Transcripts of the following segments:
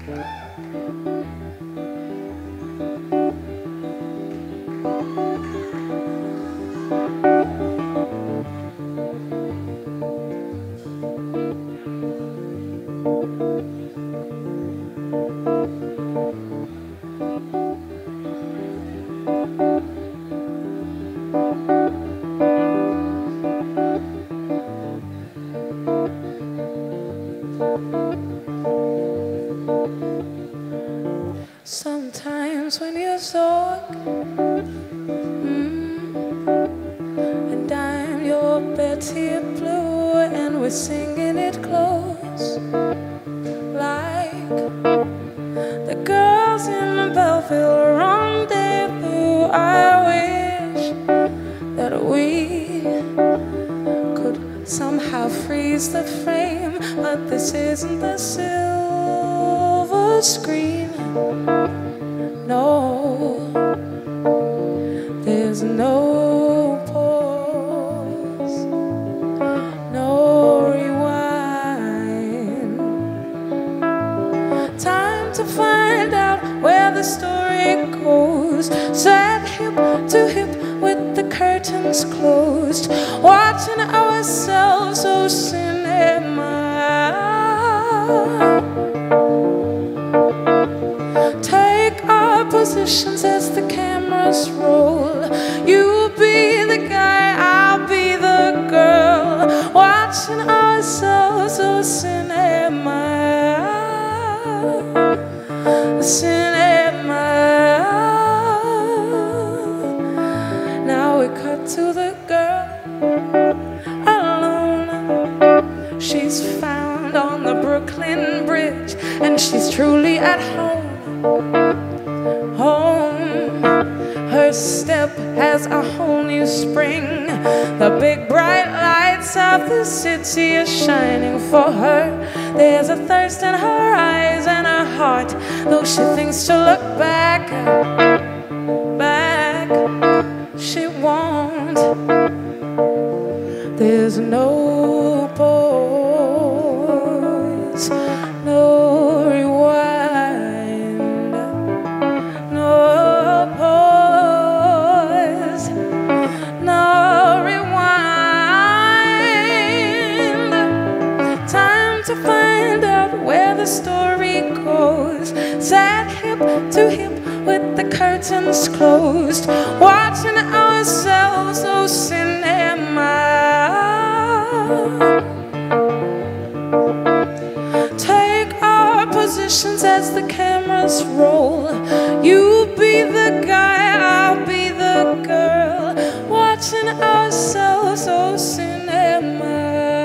Sometimes when you talk, and I'm your Betty Blue, and we're singing it close, like the girls in the Belleville rendezvous. I wish that we could somehow freeze the frame, but this isn't the silver screen. No, there's no pause, no rewind. Time to find out where the story goes. Sat hip to hip with the curtains closed, watching ourselves so cinema. Positions as the cameras roll. You be the guy, I'll be the girl, watching ourselves, oh cinema, cinema. Now we cut to the girl alone. She's found on the Brooklyn Bridge, and she's truly at home. Her step has a whole new spring. The big bright lights of the city are shining for her. There's a thirst in her eyes and her heart, though she thinks to look back, she won't. There's no pause, no rewind, no pause, no rewind. Time to find out where the story goes. Sat hip to hip with the curtains closed, watching ourselves, oh cinema. Take our positions as the cameras roll. You be the guy, I'll be the girl, watching ourselves, oh cinema,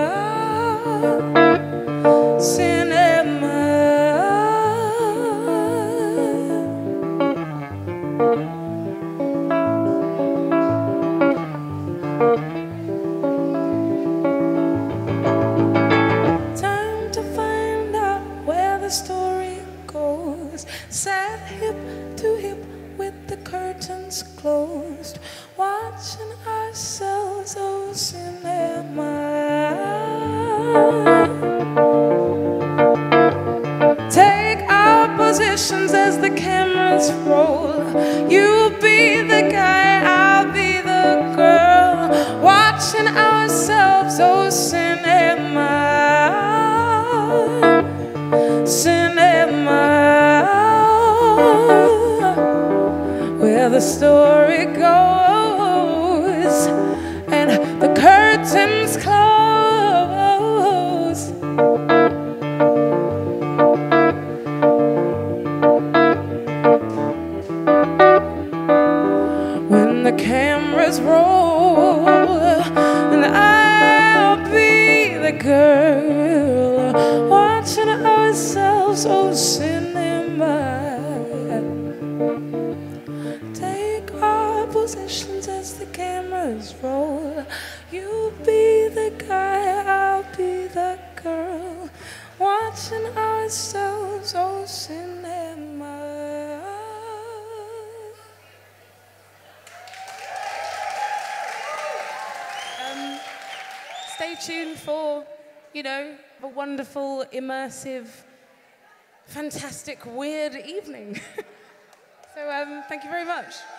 cinema. Time to find out where the story goes. Sat hip to hip with the curtains closed, watching ourselves, oh cinema. Take our positions as the cameras roll. You be the guy, I'll be the girl, watching ourselves, oh cinema, cinema. Where the story goes and the curtains close. When the cameras roll, and I'll be the girl, watching ourselves, oh cinema. Take our positions as the cameras roll. You be the guy, I'll be the girl, watching ourselves, oh cinema. Stay tuned for, a wonderful, immersive fantastic, weird evening. So thank you very much.